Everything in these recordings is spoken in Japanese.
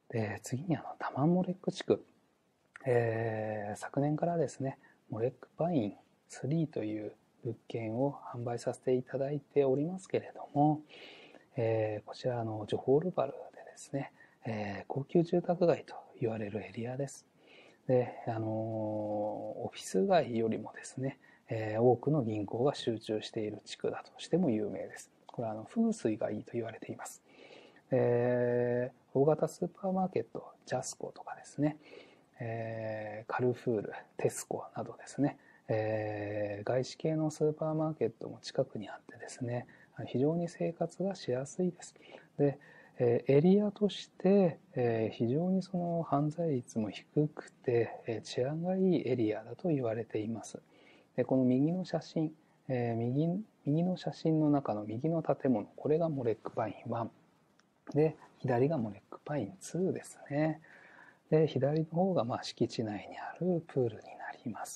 で、次にタマンモレック地区、昨年からですね、モレックパイン3という物件を販売させていただいておりますけれども、こちらジョホールバルでですね、高級住宅街と言われるエリアです。で、オフィス街よりもですね、多くの銀行が集中している地区だとしても有名です。これは風水がいいと言われています。大型スーパーマーケット、ジャスコとかですね、カルフール、テスコなどですね、外資系のスーパーマーケットも近くにあってですね、非常に生活がしやすいです。で、エリアとして、非常にその犯罪率も低くて、治安がいいエリアだと言われています。で、この右の写真、右の写真の中の右の建物、これがモレックパイン1で、左がモレックパイン2ですね。で、左の方が敷地内にあるプールになります。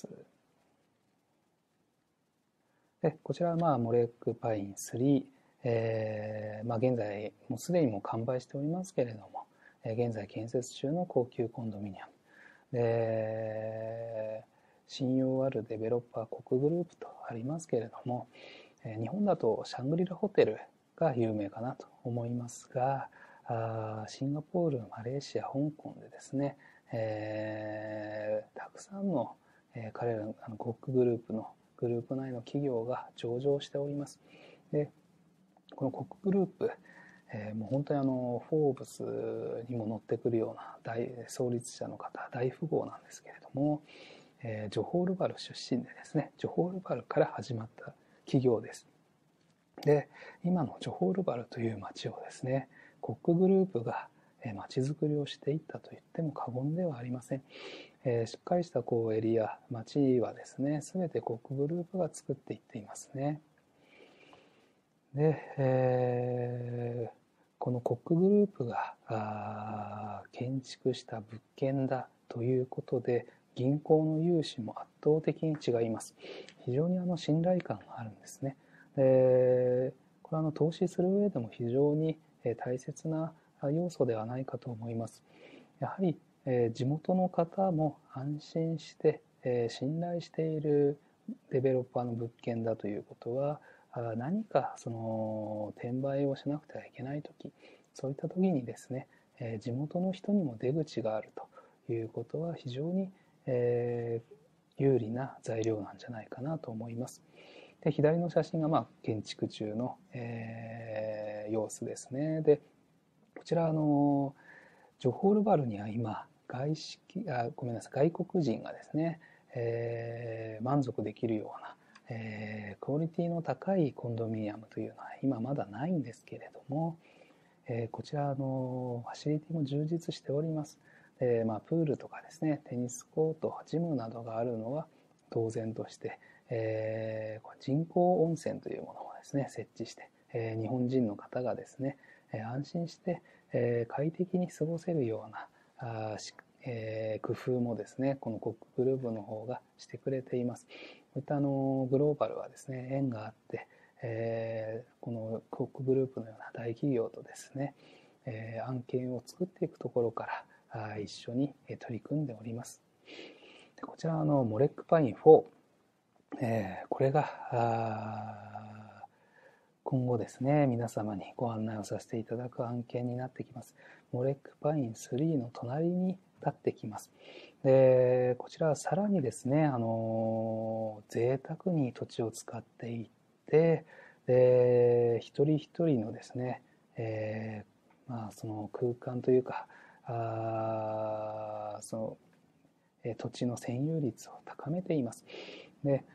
で、こちらはモレックパイン3、現在もうすでにもう完売しておりますけれども、現在建設中の高級コンドミニアムで、信用あるデベロッパー国グループとありますけれども、日本だとシャングリラホテルが有名かなと思いますが、シンガポール、マレーシア、香港でですね、たくさんの、彼らのコックグループのグループ内の企業が上場しております。で、このコックグループ、もう本当にフォーブスにも載ってくるような創立者の方、大富豪なんですけれども、ジョホールバル出身でですね、ジョホールバルから始まった企業です。で、今のジョホールバルという町をですね、コックグループが町づくりをしていったと言っても過言ではありません。しっかりしたエリア、町はですね、すべてコックグループが作っていっていますね。で、このコックグループが建築した物件だということで、銀行の融資も圧倒的に違います。非常に信頼感があるんですね。で、これは投資する上でも非常に大切な要素ではないかと思います。やはり地元の方も安心して信頼しているデベロッパーの物件だということは、何かその転売をしなくてはいけないとき、そういったときにですね、地元の人にも出口があるということは非常に有利な材料なんじゃないかなと思います。で、左の写真が建築中の様子ですね。で、こちらジョホールバルには今外国人がですね、満足できるようなクオリティの高いコンドミニアムというのは今まだないんですけれども、こちらファシリティも充実しております。プールとかですね、テニスコート、ジムなどがあるのは当然として、人工温泉というものをですね、設置して、日本人の方がですね、安心して快適に過ごせるような工夫もですね、このコックグループの方がしてくれています。こういったグローバルはですね、縁があって、このコックグループのような大企業とですね、案件を作っていくところから一緒に取り組んでおります。で、こちらモレックパイン4、これが今後ですね、皆様にご案内をさせていただく案件になってきます。モレックパイン3の隣に立ってきます。で、こちらはさらにですね、贅沢に土地を使っていって、で、一人一人のですね、その空間というか、土地の占有率を高めています。で、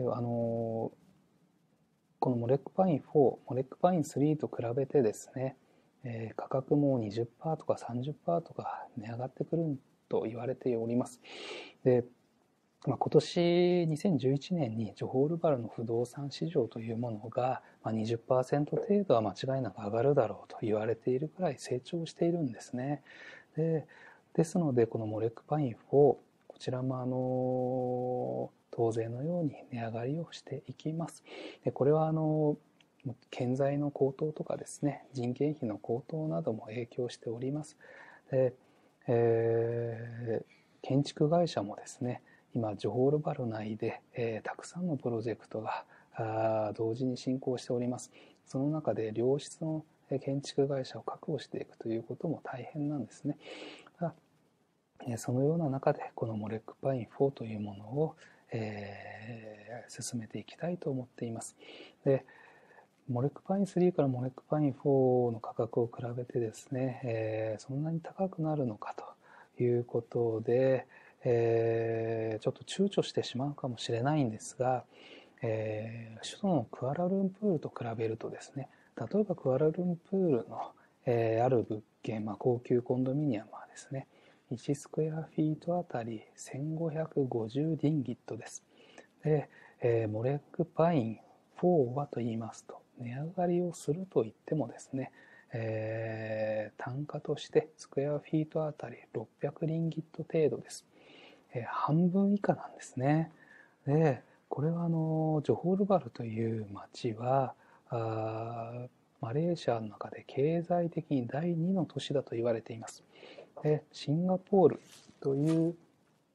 このモレックパイン4、モレックパイン3と比べてですね、価格も 20% とか 30% とか値上がってくると言われております。で、今年2011年にジョホールバルの不動産市場というものが 20% 程度は間違いなく上がるだろうと言われているくらい成長しているんですね。ですのでこのモレックパイン4、こちらも当然のように値上がりをしていきます。で、これは建材の高騰とかですね、人件費の高騰なども影響しております。で、 建築会社もですね、今ジョホールバル内で、たくさんのプロジェクトが同時に進行しております。その中で良質の建築会社を確保していくということも大変なんですね。そのような中でこのモレックパイン4というものを、進めていきたいと思っています。で、モレックパイン3からモレックパイン4の価格を比べてですね、そんなに高くなるのかということで、ちょっと躊躇してしまうかもしれないんですが、首都のクアラルンプールと比べるとですね、例えばクアラルンプールの、ある物件、高級コンドミニアムはですね、1スクエアフィートあたり1550リンギットです。で、モレックパイン4はと言いますと、値上がりをすると言ってもですね、単価としてスクエアフィートあたり600リンギット程度です。半分以下なんですね。で、これはジョホールバルという町はマレーシアの中で経済的に第2の都市だと言われています。で、シンガポールという、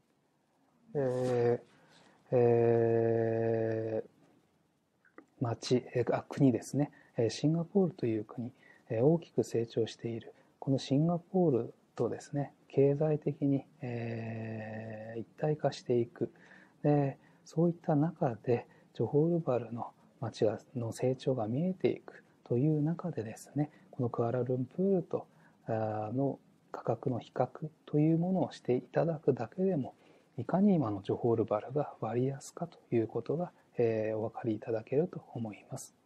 国ですね。シンガポールという国、大きく成長している。このシンガポールとですね、経済的に、一体化していく。で、そういった中で、ジョホールバルの町の成長が見えていくという中でですね、このクアラルンプールとの価格の比較というものをしていただくだけでも、いかに今のジョホールバルが割安かということが、お分かりいただけると思います。